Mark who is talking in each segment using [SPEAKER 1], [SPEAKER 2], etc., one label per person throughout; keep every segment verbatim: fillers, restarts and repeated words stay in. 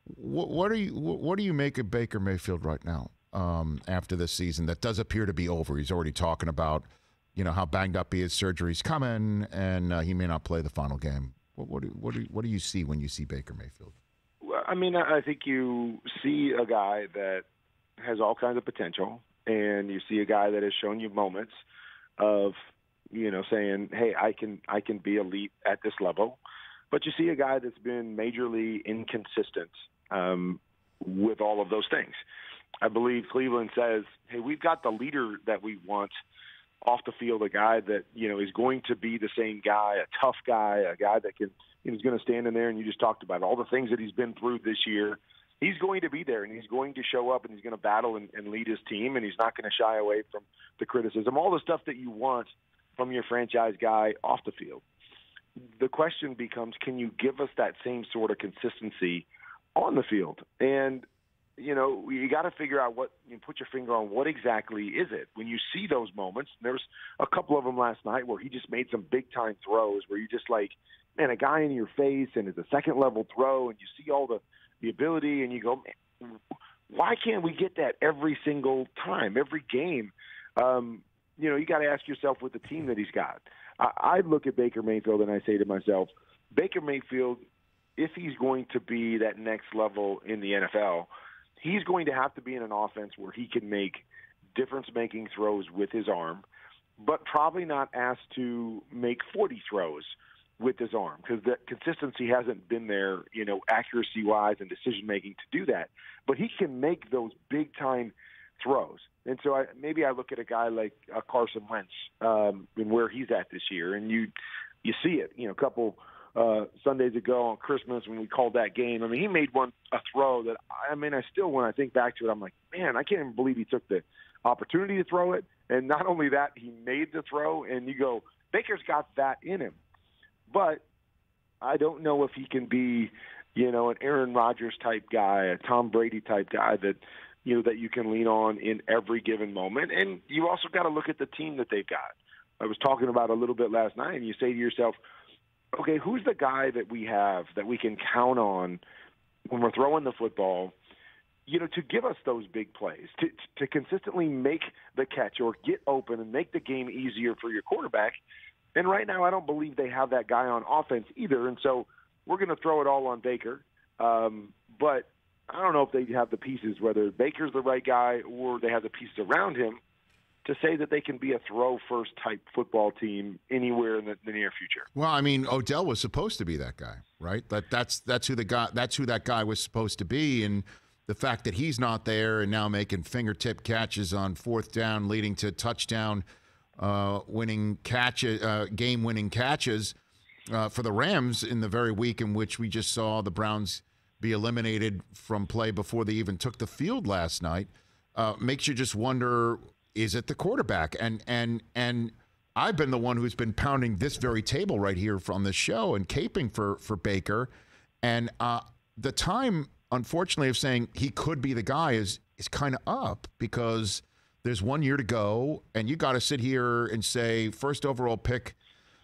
[SPEAKER 1] What, what are you What do you make of Baker Mayfield right now? Um, after this season, that does appear to be over. He's already talking about, you know, how banged up he is. Surgery's coming, and uh, he may not play the final game. What, what do what do you, what do you see when you see Baker Mayfield?
[SPEAKER 2] Well, I mean, I think you see a guy that has all kinds of potential, and you see a guy that has shown you moments of, you know, saying, "Hey, I can I can be elite at this level," but you see a guy that's been majorly inconsistent um, with all of those things. I believe Cleveland says, "Hey, we've got the leader that we want off the field, a guy that, you know, is going to be the same guy, a tough guy, a guy that can, you know, is going to stand in there." And you just talked about all the things that he's been through this year. He's going to be there, and he's going to show up, and he's going to battle and, and lead his team, and he's not going to shy away from the criticism, all the stuff that you want from your franchise guy off the field. The question becomes, can you give us that same sort of consistency on the field? And you know, you got to figure out what, you put your finger on what exactly is it. When you see those moments, there's a couple of them last night where he just made some big time throws where you just like, man, a guy in your face and it's a second level throw and you see all the, the ability and you go, man, why can't we get that every single time, every game? Um, you know, you got to ask yourself with the team that he's got. I, I look at Baker Mayfield and I say to myself, Baker Mayfield, if he's going to be that next level in the N F L, he's going to have to be in an offense where he can make difference-making throws with his arm, but probably not asked to make forty throws with his arm because the consistency hasn't been there, you know, accuracy-wise and decision-making to do that. But he can make those big-time throws. And so I, maybe I look at a guy like uh, Carson Wentz um, and where he's at this year, and you you see it, you know, a couple – Uh, Sundays ago on Christmas when we called that game. I mean, he made one a throw that I mean, I still when I think back to it, I'm like, man, I can't even believe he took the opportunity to throw it. And not only that, he made the throw. And you go, Baker's got that in him. But I don't know if he can be, you know, an Aaron Rodgers type guy, a Tom Brady type guy that, you know, that you can lean on in every given moment. And you also got to look at the team that they've got. I was talking about a little bit last night, and you say to yourself, okay, who's the guy that we have that we can count on when we're throwing the football, you know, to give us those big plays, to to consistently make the catch or get open and make the game easier for your quarterback. And right now I don't believe they have that guy on offense either, and so we're going to throw it all on Baker. Um, but I don't know if they have the pieces, whether Baker's the right guy or they have the pieces around him to say that they can be a throw-first type football team anywhere in the, the near future.
[SPEAKER 1] Well, I mean, Odell was supposed to be that guy, right? That that's that's who the guy that's who that guy was supposed to be, and the fact that he's not there and now making fingertip catches on fourth down, leading to touchdown, uh, winning catches, uh, game-winning catches uh, for the Rams in the very week in which we just saw the Browns be eliminated from play before they even took the field last night, uh, makes you just wonder. Is it the quarterback? And and and I've been the one who's been pounding this very table right here from the show and caping for for Baker. And uh, the time, unfortunately, of saying he could be the guy is is kind of up because there's one year to go, and you got to sit here and say first overall pick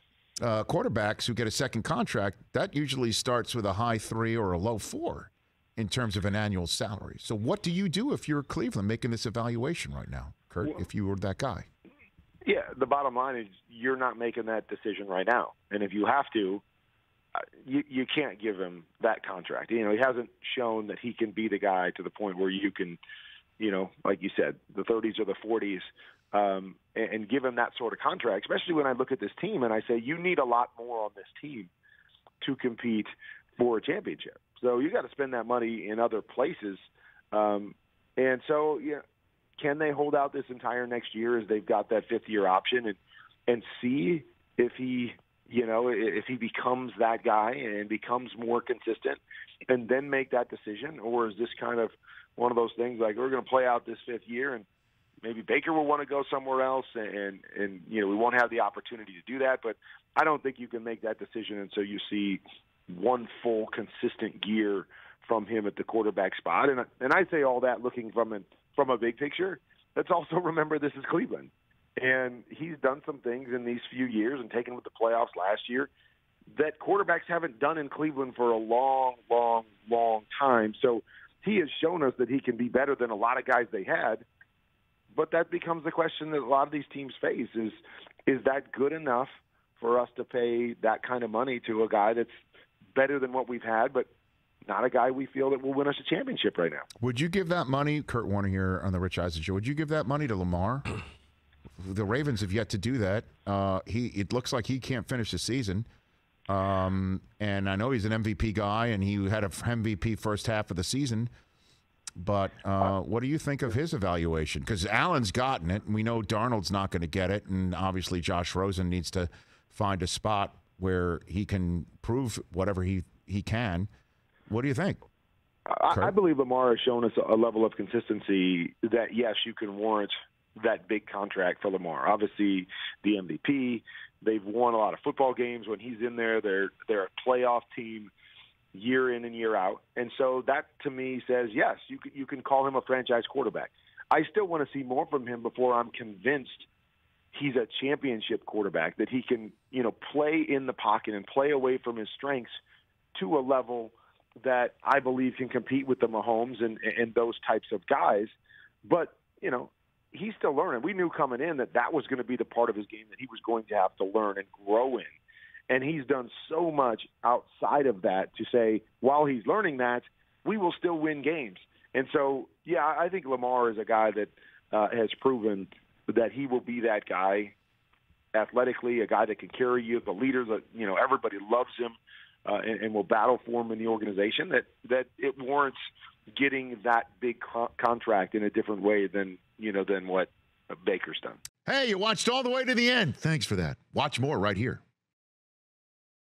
[SPEAKER 1] uh, quarterbacks who get a second contract. That usually starts with a high three or a low four in terms of an annual salary. So what do you do if you're Cleveland making this evaluation right now, Kurt, if you were that guy?
[SPEAKER 2] Yeah, the bottom line is you're not making that decision right now. And if you have to, uh, you, you can't give him that contract. You know, he hasn't shown that he can be the guy to the point where you can, you know, like you said, the thirties or the forties, um, and, and give him that sort of contract, especially when I look at this team and I say you need a lot more on this team to compete for a championship. So you got to spend that money in other places. Um, and so, yeah, can they hold out this entire next year as they've got that fifth year option and, and see if he, you know, if he becomes that guy and becomes more consistent and then make that decision? Or is this kind of one of those things like we're going to play out this fifth year and maybe Baker will want to go somewhere else and, and, you know, we won't have the opportunity to do that. But I don't think you can make that decision until you see one full consistent year from him at the quarterback spot. And and I say all that looking from a, from a big picture. Let's also remember this is Cleveland. And he's done some things in these few years and taken with the playoffs last year that quarterbacks haven't done in Cleveland for a long, long, long time. So he has shown us that he can be better than a lot of guys they had. But that becomes the question that a lot of these teams face is, is that good enough for us to pay that kind of money to a guy that's better than what we've had, but not a guy we feel that will win us a championship right now?
[SPEAKER 1] Would you give that money, Kurt Warner here on the Rich Eisen Show, would you give that money to Lamar? The Ravens have yet to do that. Uh, he It looks like he can't finish the season. Um, and I know he's an M V P guy, and he had an M V P first half of the season. But uh, what do you think of his evaluation? Because Allen's gotten it, and we know Darnold's not going to get it, and obviously Josh Rosen needs to find a spot where he can prove whatever he, he can. What do you think?
[SPEAKER 2] I, I believe Lamar has shown us a level of consistency that, yes, you can warrant that big contract for Lamar. Obviously, the M V P, they've won a lot of football games when he's in there. They're they're a playoff team year in and year out. And so that, to me, says, yes, you can, you can call him a franchise quarterback. I still want to see more from him before I'm convinced he's a championship quarterback, that he can, you know, play in the pocket and play away from his strengths to a level that I believe can compete with the Mahomes and, and those types of guys. But, you know, he's still learning. We knew coming in that that was going to be the part of his game that he was going to have to learn and grow in. And he's done so much outside of that to say, while he's learning that, we will still win games. And so, yeah, I think Lamar is a guy that uh, has proven that he will be that guy athletically, a guy that can carry you, the leader that, you know, everybody loves him uh, and, and will battle for him in the organization, that, that it warrants getting that big co- contract in a different way than, you know, than what Baker's done.
[SPEAKER 1] Hey, you watched all the way to the end. Thanks for that. Watch more right here.